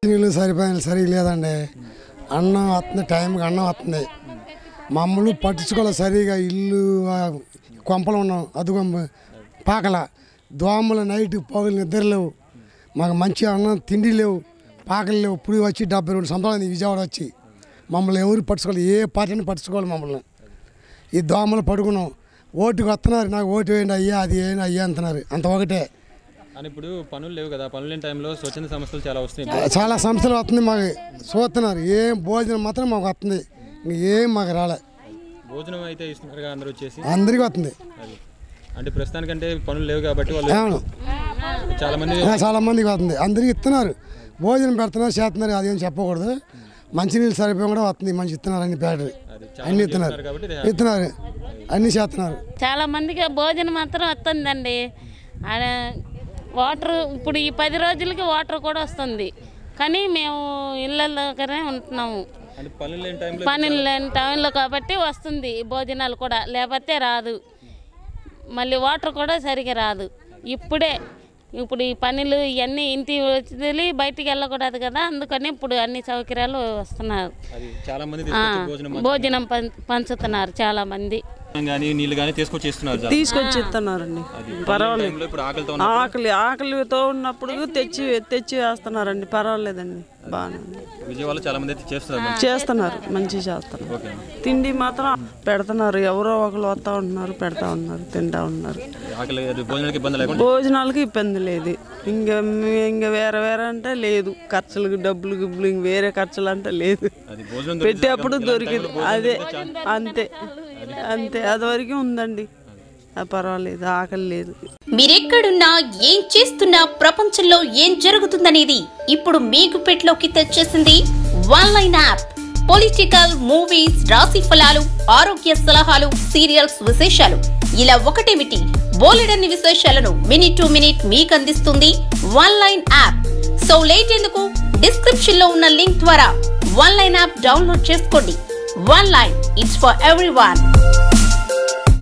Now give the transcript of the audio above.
నీళ్ళు సరిగ్గా లేదండి. అన్నం వస్తుంది, టైంకి అన్నం వస్తుంది. మమ్మల్ని పట్టించుకోవాలి సరిగా. ఇల్లు కొంపలు ఉన్నాం, అదుగొంప పాకల దోమలు, నైట్ పొగలు నిద్ర లేవు. మాకు మంచి అన్నం తిండి లేవు, పాకలు లేవు. ఇప్పుడు వచ్చి 72 సంవత్సరాలు విజయవాడ వచ్చి మమ్మల్ని ఎవరు పట్టించుకోవాలి, ఏ పార్టీని పట్టించుకోవాలి మమ్మల్ని. ఈ దోమలు పడుకున్నాం. ఓటుకు వస్తున్నారు, నాకు ఓటు వేయండి అయ్యా, అది వేయండి అయ్యా అంటున్నారు. అంత ఒకటే. ఇప్పుడు పనులు లేవు కదా, పనులు లేని టైంలో స్వచ్ఛంద సంస్థలు చాలా వస్తున్నాయి. చాలా సంస్థలు వస్తుంది, మాకు చూస్తున్నారు. ఏం భోజనం మాత్రం మాకు వస్తుంది, ఇంకేం మాకు రాలే. భోజనం అయితే ఇస్తున్నారు అందరూ వచ్చేసి, అందరికీ వస్తుంది. అంటే ప్రస్తుతానికంటే పనులు లేవు కాబట్టి వాళ్ళు చాలా మందికి వస్తుంది, అందరికీ ఇస్తున్నారు. భోజనం పెడుతున్నారు, చేస్తున్నారు. అదేం చెప్పకూడదు. మంచినీళ్ళు సరిపోయి కూడా వస్తుంది, మంచి ఇస్తున్నారు. అన్ని బ్యాటరీ అన్ని ఇస్తున్నారు, అన్ని చేస్తున్నారు. చాలా మందికి భోజనం మాత్రం వస్తుందండి. వాటర్ ఇప్పుడు ఈ 10 రోజులకి వాటర్ కూడా వస్తుంది. కానీ మేము ఇళ్ళలోనే ఉంటున్నాము, పనులు లేని టైంలో కాబట్టి వస్తుంది భోజనాలు కూడా, లేకపోతే రాదు. మళ్ళీ వాటర్ కూడా సరిగా రాదు. ఇప్పుడు ఈ పనులు ఇవన్నీ ఇంటి వచ్చి బయటికి వెళ్ళకూడదు కదా, అందుకని ఇప్పుడు అన్ని సౌకర్యాలు వస్తున్నారు. భోజనం పంచుతున్నారు చాలా మంది. తీసుకొచ్చి ఇస్తున్నారండి. పర్వాలేదు, ఆకలితో ఉన్నప్పుడు తెచ్చి వేస్తున్నారండి. పర్వాలేదండి, బాగానే చేస్తున్నారు, మంచిగా చేస్తున్నారు. తిండి మాత్రం పెడుతున్నారు. ఎవరో ఒకరు వస్తూ ఉంటున్నారు, పెడతా ఉన్నారు, తింటా ఉన్నారు. భోజనాలకి ఇబ్బంది లేదు. ఇంకా వేరే అంటే లేదు. ఖర్చులకు డబ్బులు గిబ్బులు వేరే ఖర్చులు అంటే లేదు. పెట్టేప్పుడు దొరికింది అదే, అంతే అంతే. అది వరకు ఉందండి, పర్వాలేదు, ఆకలి లేదు. మీరెక్కడున్నా ఏం చేస్తున్నా ప్రపంచంలో ఏం జరుగుతుందనేది ఇప్పుడు మీకు పెట్లోకి తెచ్చేసింది ఆన్లైన్ యాప్. పొలిటికల్, మూవీస్, రాశి ఫలాలు, ఆరోగ్య సలహాలు, సీరియల్స్ విశేషాలు, ఇలా ఒకటేమిటి బోలెడన్ని విశేషాలను మినిట్ టు మినిట్ మీకు అందిస్తుంది ఆన్లైన్ యాప్. సో లేట్ ఎందుకు, డిస్క్రిప్షన్ లో ఉన్న లింక్ ద్వారా ఆన్లైన్ యాప్ డౌన్లోడ్ చేసుకోండి. Online, it's for everyone.